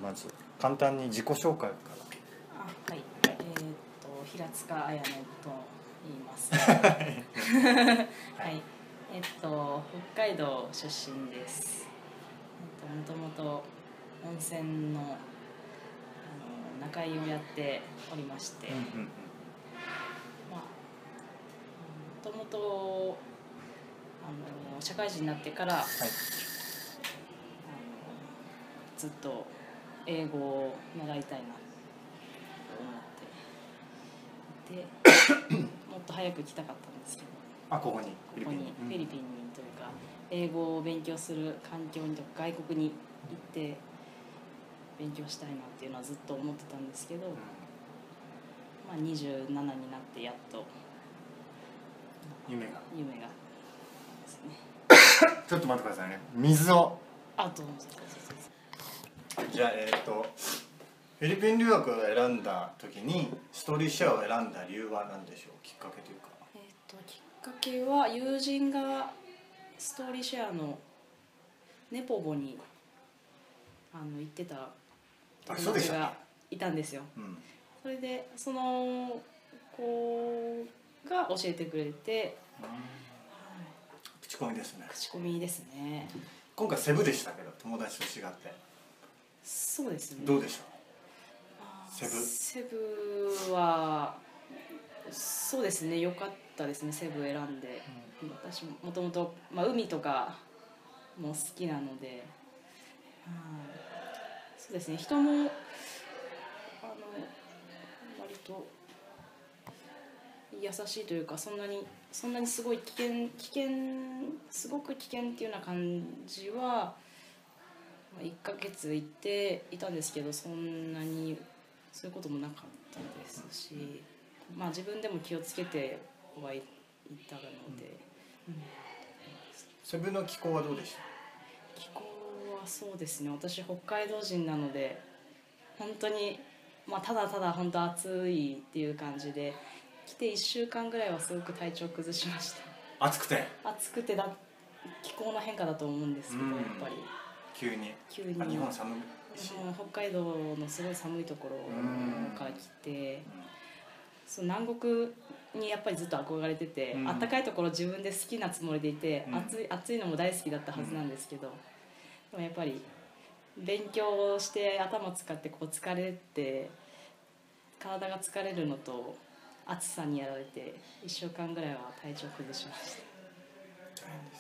まず簡単に自己紹介から。 はい、平塚彩音と言いますはい、北海道出身です。もともと温泉の仲居をやっておりまして、もともと社会人になってから、はい、ずっと英語を習いたいなと思っていてもっと早く来たかったんですけど、 ここにフィリピンにというか英語を勉強する環境にとか外国に行って勉強したいなっていうのはずっと思ってたんですけど、27になってやっと夢がですねちょっと待ってくださいね。水を。 どうぞ。 じゃあフィリピン留学を選んだ時にストーリーシェアを選んだ理由は何でしょう。きっかけというか。 きっかけは友人がストーリーシェアのネポボに行ってた友達がいたんですよ。それでその子が教えてくれて、 口コミですね。 口コミですね。 今回セブでしたけど友達と違って。 そうですね。 どうでした？ セブはそうですね、良かったですね。セブ選んで、私もともと海とかも好きなので、そうですね、人も割と優しいというか、そんなにすごいすごく危険っていうような感じは1ヶ月行っていたんですけど、そんなにそういうこともなかったですし、自分でも気をつけてはいたので、 セブの気候はどうでした？ 気候はそうですね、私北海道人なので本当に、ただただ本当暑いっていう感じで、来て1週間ぐらいはすごく体調崩しました。暑くて気候の変化だと思うんですけど、やっぱり急に日本寒いし、北海道のすごい寒いところから来て、南国にやっぱりずっと憧れてて、暖かいところ自分で好きなつもりでいて、暑いのも大好きだったはずなんですけど、でもやっぱり勉強して頭使って疲れて体が疲れるのと暑さにやられて1週間ぐらいは体調崩しました。大変です。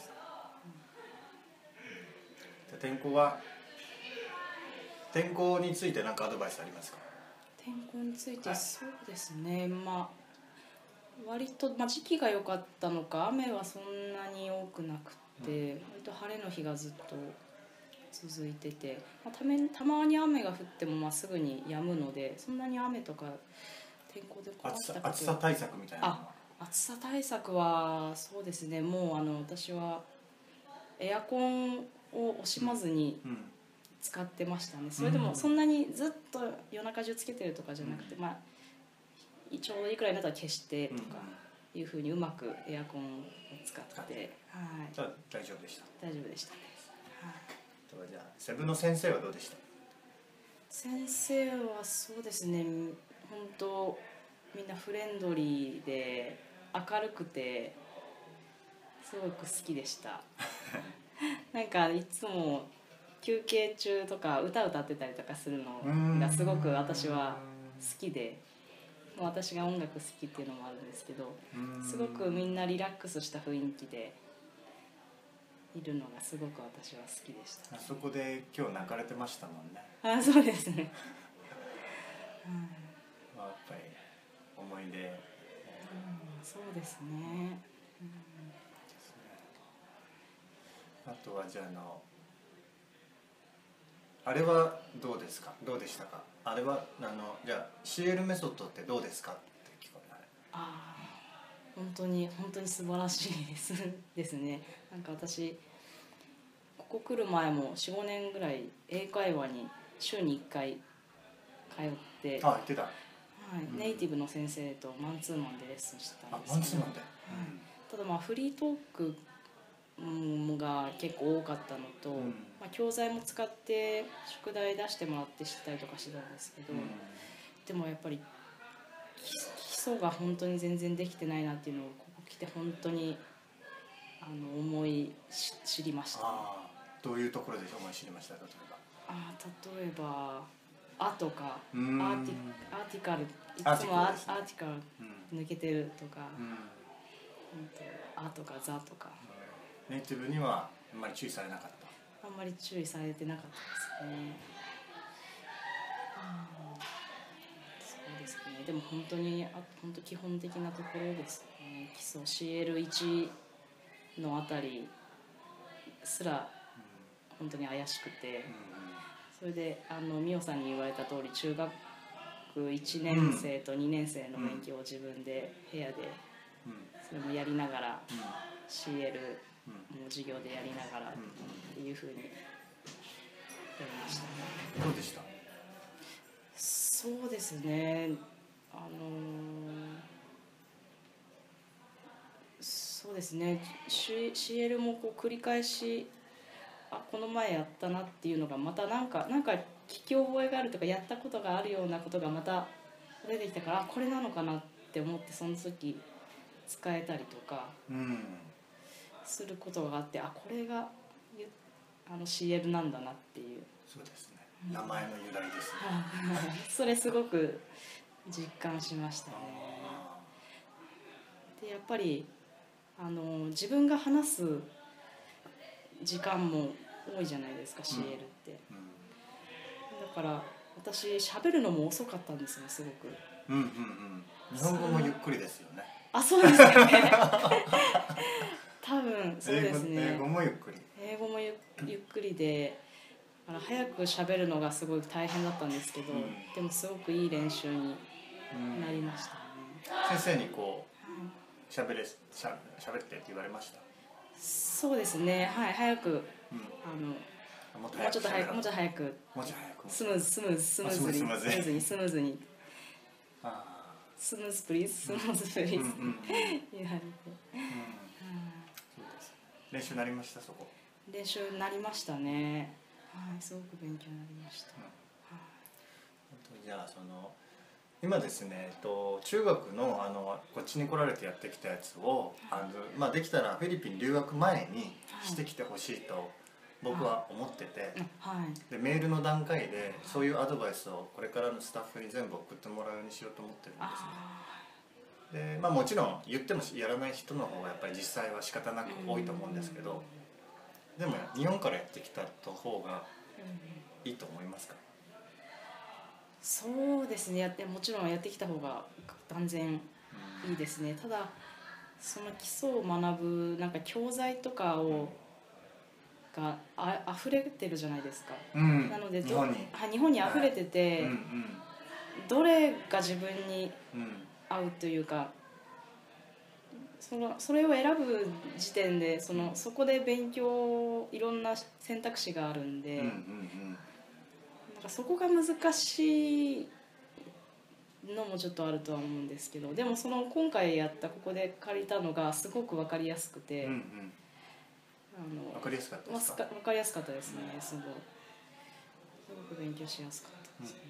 天候について何かアドバイスありますか？ 天候について、そうですね、割と、時期が良かったのか雨はそんなに多くなくて、割と晴れの日がずっと続いてて、たまに雨が降ってもすぐに止むので、そんなに雨とか天候で困ったこと暑さ対策みたいな。 暑さ対策はそうですね、もう私はエアコンを惜しまずに使ってましたね。それでもそんなにずっと夜中中つけてるとかじゃなくて、ちょうどいいくらいだったら消してとかいうふうにうまくエアコンを使って、 じゃあ大丈夫でした。 大丈夫でしたね。 じゃあセブの先生はどうでした？ 先生はそうですね、本当みんなフレンドリーで明るくてすごく好きでしたなんかいつも休憩中とか歌ってたりとかするのがすごく私は好きで、私が音楽好きっていうのもあるんですけど、すごくみんなリラックスした雰囲気でいるのがすごく私は好きでした。 そこで今日泣かれてましたもんね。 そうですねやっぱり思い出、 そうですね、 あとはじゃあれはどうでしたか？あれはじゃあ CL メソッドってどうですかって聞こえない。 本当に素晴らしいですね。なんか私ここ来る前も 4,5 年ぐらい英会話に週に1回通って行ってた。 ネイティブの先生とマンツーマンでレッスンしてたんですけど、 マンツーマンで、 ただフリートークが結構多かったのと、まあ、教材も使って宿題出してもらって知ったりとかしてたんですけど、でもやっぱり基礎が本当に全然できてないなっていうのをここ来て本当に知りましたね。 どういうところで思い知りました？例えば「あ」とかアーティカル、いつもアーティカル抜けてるとか、あとかザとか、 ネイティブにはあんまり注意されなかった。 あんまり注意されてなかったですね。そうですね。でも本当に本当基本的なところですね。基礎 CL1 のあたりすら本当に怪しくて、それでミオさんに言われた通り中学1年生と2年生の勉強を自分で部屋でそれもやりながら CL も授業でやりながらっていうふうにやりましたね。 どうでした？ そうですね、そうですね、CL もこう繰り返しこの前やったなっていうのがまたなんか聞き覚えがあるとかやったことがあるようなことがまた出てきたからこれなのかなって思ってその時使えたりとかすることがあって、これがCL なんだなっていう。 そうですね、名前の由来ですね。 それすごく実感しましたね。でやっぱり自分が話す時間も多いじゃないですか、CL って、だから私喋るのも遅かったんですよ、すごく。 日本語もゆっくりですよね。 そうですよね多分そうですね。 英語もゆっくり。 英語もゆっくりで早く喋るのがすごい大変だったんですけど、でもすごくいい練習になりましたね。 先生にこう喋ってって言われました？ そうですね、はい、早くもうちょっと早くスムーズにスムーズプリーズ言われて練習になりました？そこ練習になりましたね。すごく勉強になりました。 じゃあ今ですね、中学のこっちに来られてやってきたやつをできたらフィリピン留学前にしてきてほしいと僕は思ってて、でメールの段階でそういうアドバイスをこれからのスタッフに全部送ってもらうようにしようと思ってるんですね。でもちろん言ってもやらない人の方がやっぱり実際は仕方なく多いと思うんですけど、でも日本からやってきた方がいいと思いますか？ そうですね、もちろんやってきた方が断然いいですね。ただその基礎を学ぶ教材とかが溢れてるじゃないですか。なので日本に溢れてて、どれが自分に合うというか、それを選ぶ時点でそこで勉強いろんな選択肢があるんで、そこが難しいのもちょっとあるとは思うんですけど、でも今回やったここで借りたのがすごく分かりやすくて、 分かりやすかったですか？ 分かりやすかったですね。すごく勉強しやすかったですね。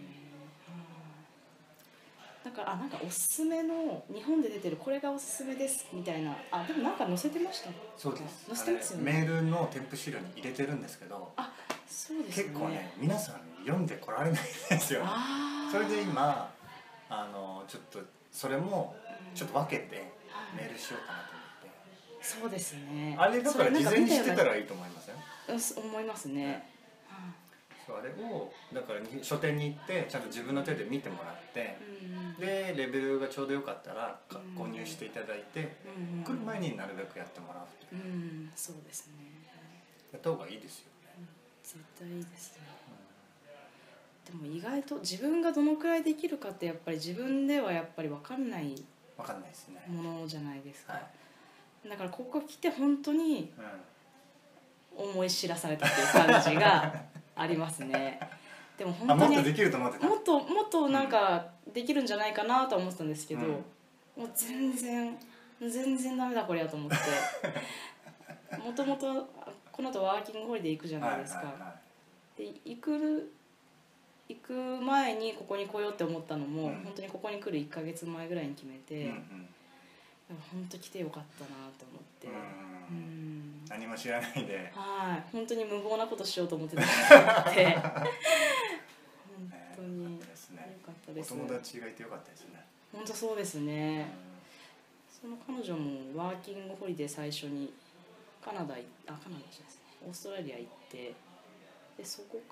だからおすすめの日本で出てるこれがおすすめですみたいなでも載せてました？ そうです。 載せてますよね。 メールの添付資料に入れてるんですけど、 そうですね、 結構ね皆さん読んでこられないんですよ。それで今ちょっとそれもちょっと分けてメールしようかなと思って。 そうですね。 あれだから事前に知ってたらいいと思いません？ 思いますね。 あれをだから書店に行ってちゃんと自分の手で見てもらって、でレベルがちょうどよかったら購入していただいて、来る前になるべくやってもらうという、 そうですね、 やった方がいいですよね。 絶対いいですね。でも意外と自分がどのくらいできるかってやっぱり自分ではやっぱり分かんないですね、 ものじゃないですか。だからここ来て本当に思い知らされたっていう感じがありますね。でも本当にもっとできると思ってた。もっとできるんじゃないかなとは思ってたんですけど、もう全然ダメだこれやと思ってもともとこの後ワーキングホリデー行くじゃないですか、で行く前にここに来ようって思ったのも、本当にここに来る1ヶ月前ぐらいに決めて、本当来てよかったなと思って、 何も知らないで、 本当に無謀なことしようと思ってたので本当によかったです。 お友達がいてよかったですね。 本当そうですね。その彼女もワーキングホリデー最初にカナダじゃないですね、オーストラリア行って、でそこ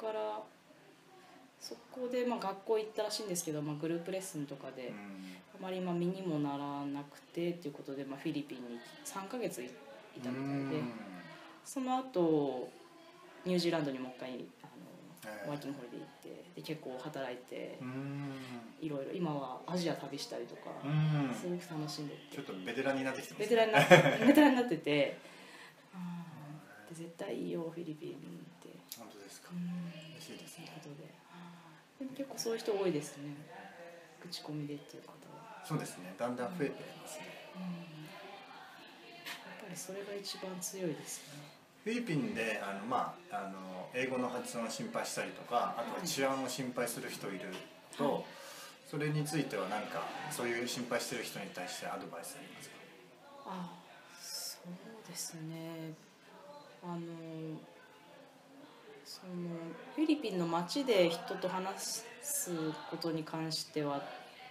で学校行ったらしいんですけど、グループレッスンとかであまり身にもならなくてっていうことで、フィリピンに3ヶ月いたみたいで、その後ニュージーランドにもう一回ワーキングホリデー行って、で結構働いて、いろいろ今はアジア旅したりとかすごく楽しんでて、 ちょっとベテランになってきてますね。 ベテランになっててで絶対いいよフィリピンって。 本当ですか。嬉しいですね。 ということで、でも結構そういう人多いですね、口コミでっていう方は。 そうですね、だんだん増えてますね。 やっぱりそれが一番強いですよね。 フィリピンで英語の発音を心配したりとか、あとは治安を心配する人いると、それについては何かそういう心配してる人に対してアドバイスありますか？ そうですね、そのフィリピンの街で人と話すことに関しては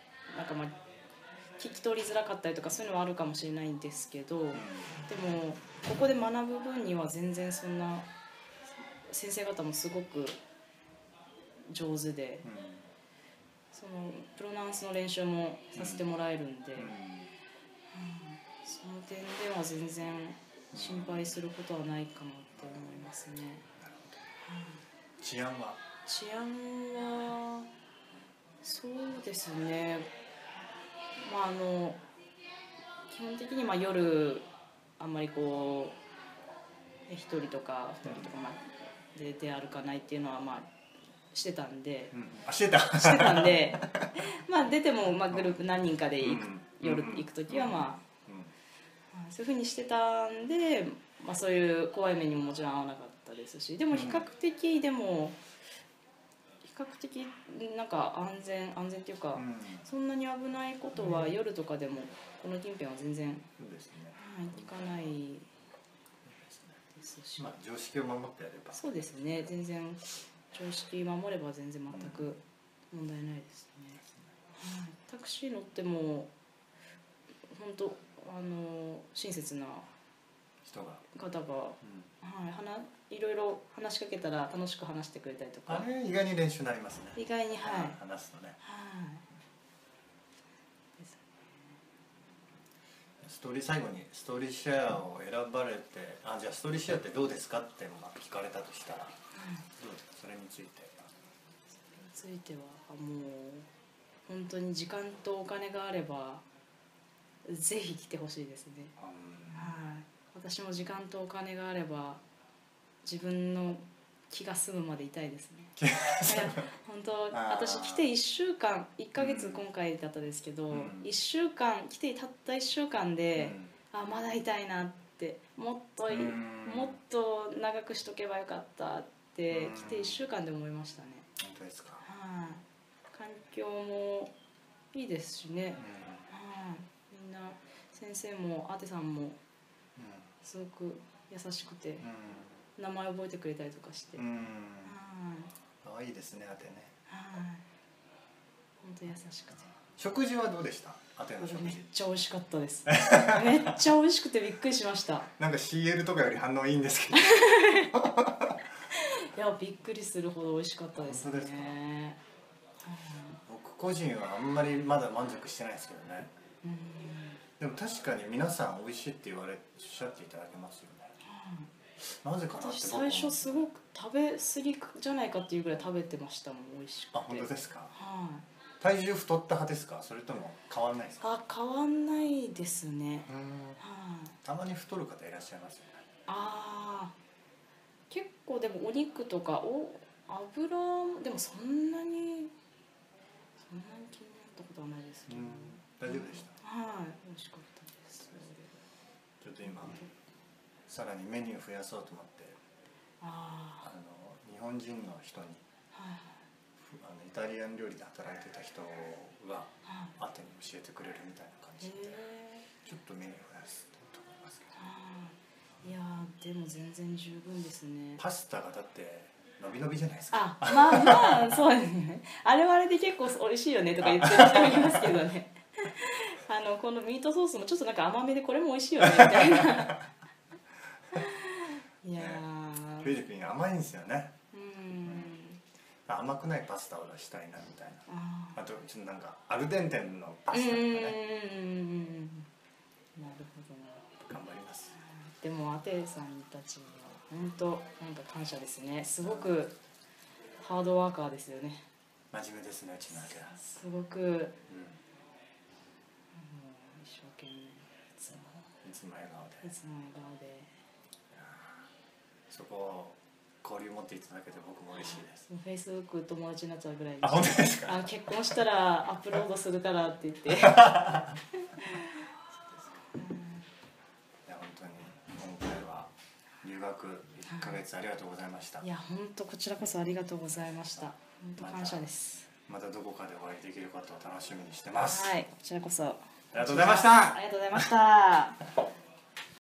聞き取りづらかったりとかそういうのはあるかもしれないんですけど、でもここで学ぶ分には全然そんな、先生方もすごく上手で、そのプロナウンスの練習もさせてもらえるんで、その点では全然心配することはないかなって思いますね。 治安はそうですね、基本的に夜あんまりこう1人とか2人とかで出歩かないっていうのはしてたんで、 してたんで出てもグループ何人かで夜行く時はそういうふうにしてたんで、そういう怖い目にももちろん合わなかったですし、でも比較的安全っていうか、そんなに危ないことは夜とかでもこの近辺は全然聞かないですし、 常識を守ってやれば。 そうですね、全然常識守れば全然全く問題ないですね。タクシー乗っても本当親切な方が、いろいろ話しかけたら楽しく話してくれたりとか、 意外に練習になりますね。 意外に話すとね。最後にストーリーシェアを選ばれて、じゃあストーリーシェアってどうですかって聞かれたとしたら、それについてはもう本当に時間とお金があればぜひ来てほしいですね。私も時間とお金があれば自分の気が済むまでいたいですね。本当私来て1ヶ月今回だったですけど、1週間来てたった1週間で、まだいたいなって、もっと長くしとけばよかったって来て1週間で思いましたね。 本当ですか。 環境もいいですしね、みんな先生もアテさんもすごく優しくて、名前覚えてくれたりとかして、 可愛いですね、アテね。 本当優しくて。 食事はどうでした？アテの食事。 めっちゃ美味しかったです。めっちゃ美味しくてびっくりしました。 CL とかより反応いいんですけど。 いや、びっくりするほど美味しかったですね。 本当ですか？僕個人はあんまりまだ満足してないですけどね。でも確かに皆さん美味しいっておっしゃっていただけますよね。なぜかなって。 私最初すごく食べ過ぎじゃないかっていうぐらい食べてましたもん、美味しくて。 本当ですか？体重太った派ですか？それとも変わらないですか？ 変わんないですね。 たまに太る方いらっしゃいますよね。 結構でもお肉とか油でもそんなに気になったことはないですけど、 大丈夫でした？ 美味しかったです。 ちょっと今さらにメニュー増やそうと思って、 あ日本人の人に、 あ、はいイタリアン料理で働いてた人がはい後に教えてくれるみたいな感じで、 へえ。 ちょっとメニュー増やすと思いますけど。 いやーでも全然十分ですね。 パスタがだって伸び伸びじゃないですか。 あ、まあまあそうですね。あれはあれで結構美味しいよねとか言ってる人もいますけどね。このミートソースもちょっとなんか甘めでこれも美味しいよねみたいな。いやー、 フィリピン甘いんですよね。 うん甘くないパスタを出したいなみたいな。 ああとちょっとなんかアルデンテのパースタとかね、 なるほどな。 頑張ります。 でもアテさんたちは本当なんか感謝ですね。すごくハードワーカーですよね。 真面目ですね、うちの家は。 すごく、一生懸命いつもいつも笑顔で。 笑顔で。 そこを交流持っていただけて僕も嬉しいです。 フェイスブック友達になっちゃうぐらい。 あ、本当ですか。 結婚したらアップロードするからって言って。 いや本当に今回は留学1ヶ月ありがとうございました。 いや本当こちらこそありがとうございました。本当感謝です。 またどこかでお会いできることを楽しみにしてます。 はい、こちらこそ。 ありがとうございました。 ありがとうございました。